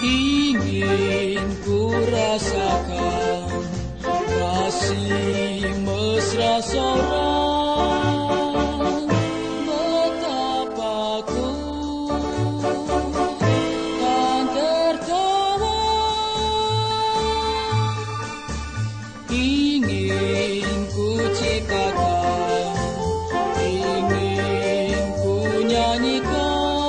Ingin ku rasakan kasih mesra seorang, betapa ku kan tertawa. Ingin ku ciptakan, ingin ku nyanyikan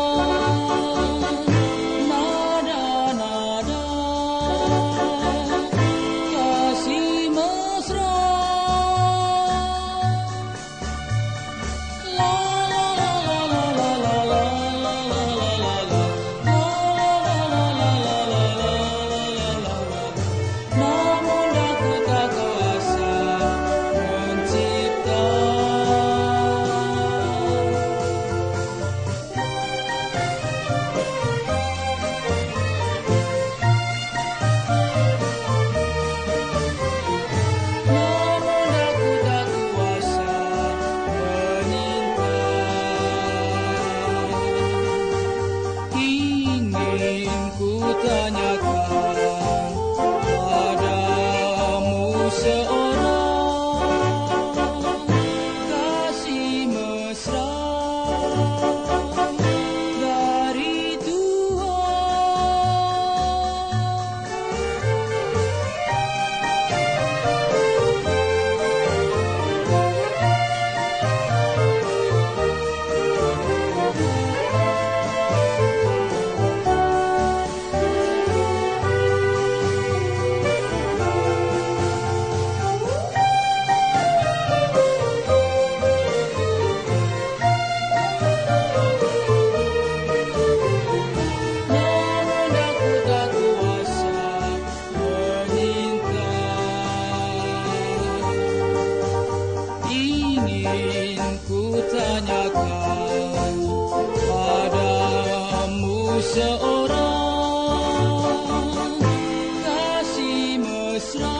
seorang kasih mesra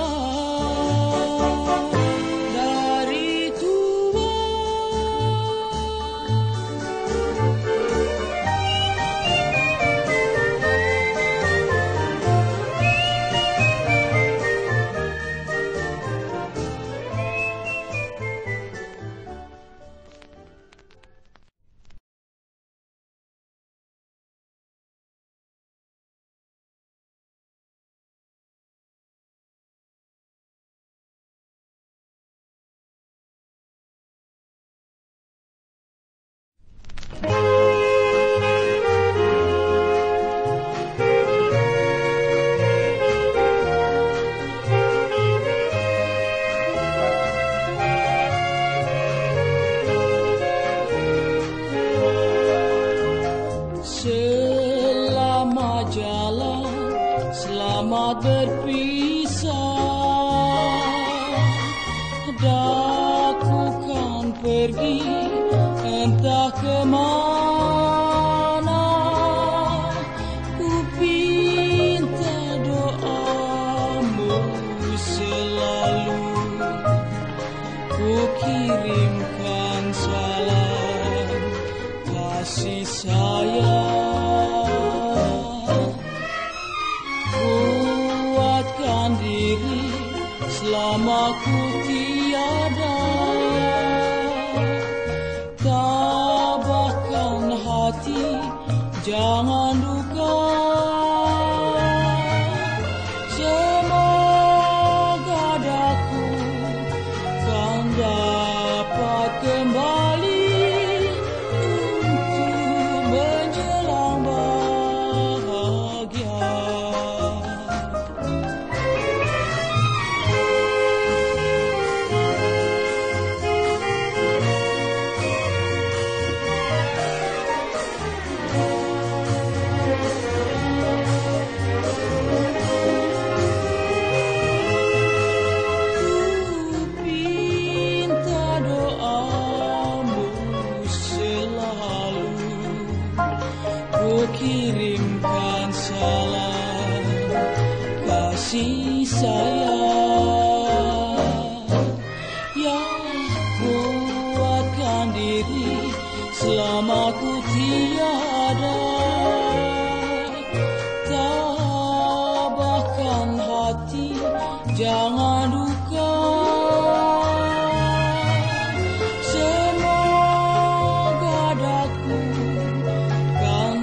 dari selama jalan, selamat berpisah. Daku kan pergi entah kemana. Ku pinta doamu selalu, ku kirimkan salam kasih sayang. Kuatkan diri selama ku tiada, tabahkan hati jangan duka. Semoga daku kan dapat kembali untuk menjelang bahagia. Kirimkan salam kasih sayang, yang kuatkan diri selama ku tiada.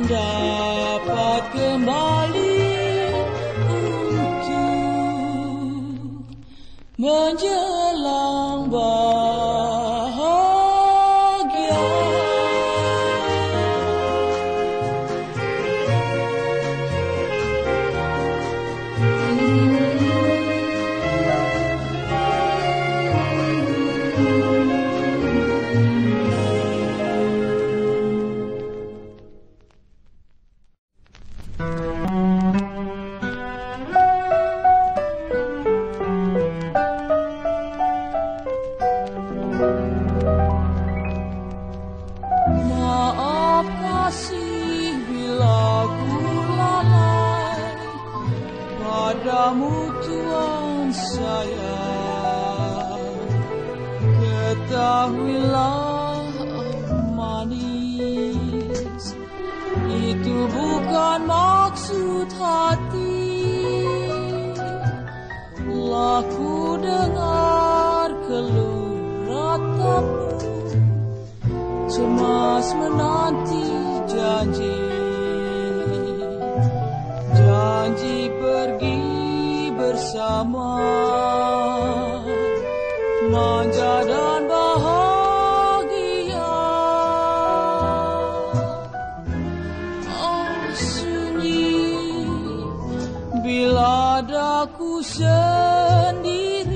dapat kembali untuk menjelang bahagia. Maaf kasih bila ku lalai padamu Tuhan sayang. Ketahuilah manis, itu bukan maksud hati. Laku dengar keluh ratamu, cemas menanti janji pergi bersama, manja dan bahagia. Oh sunyi bila daku sendiri,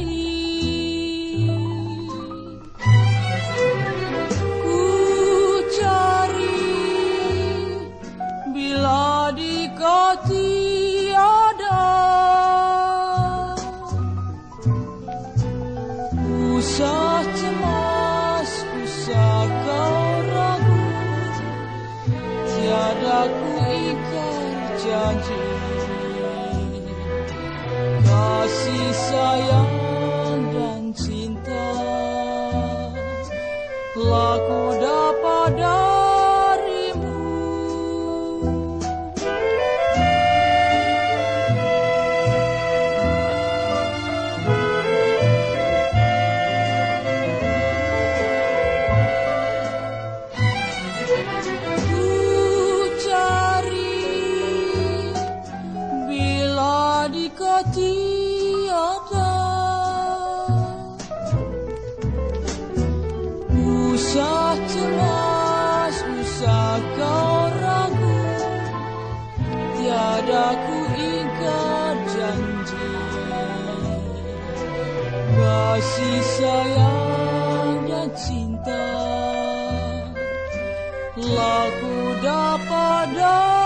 kau tiada. Usah cemas, usah kau ragu, tiada ku ingkar janji. Kasih sayang dan cinta telah ku dapat darimu. Tiada usah cemas, usah kau ragu, tiada ku ingkar janji. Kasih sayang dan cinta telah ku dapat